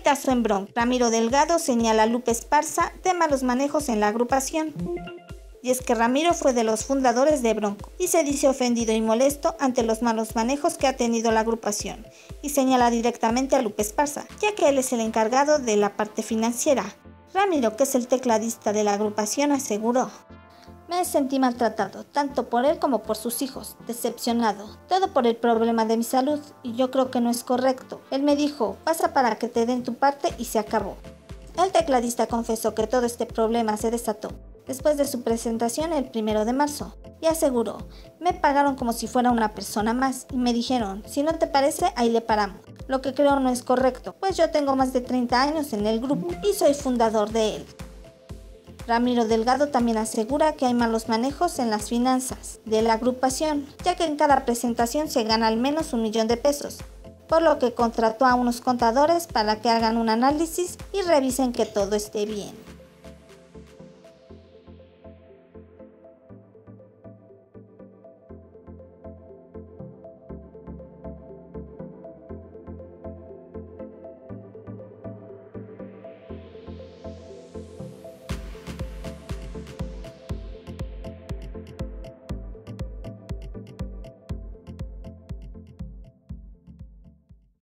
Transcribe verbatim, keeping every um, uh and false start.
Pleitazo en Bronx. Ramiro Delgado señala a Lupe Esparza de malos manejos en la agrupación. Y es que Ramiro fue de los fundadores de Bronco y se dice ofendido y molesto ante los malos manejos que ha tenido la agrupación y señala directamente a Lupe Esparza, ya que él es el encargado de la parte financiera. Ramiro, que es el tecladista de la agrupación, aseguró: me sentí maltratado, tanto por él como por sus hijos, decepcionado, todo por el problema de mi salud, y yo creo que no es correcto. Él me dijo, pasa para que te den tu parte y se acabó. El tecladista confesó que todo este problema se desató después de su presentación el primero de marzo y aseguró, me pagaron como si fuera una persona más y me dijeron, si no te parece, ahí le paramos. Lo que creo no es correcto, pues yo tengo más de treinta años en el grupo y soy fundador de él. Ramiro Delgado también asegura que hay malos manejos en las finanzas de la agrupación, ya que en cada presentación se gana al menos un millón de pesos, por lo que contrató a unos contadores para que hagan un análisis y revisen que todo esté bien.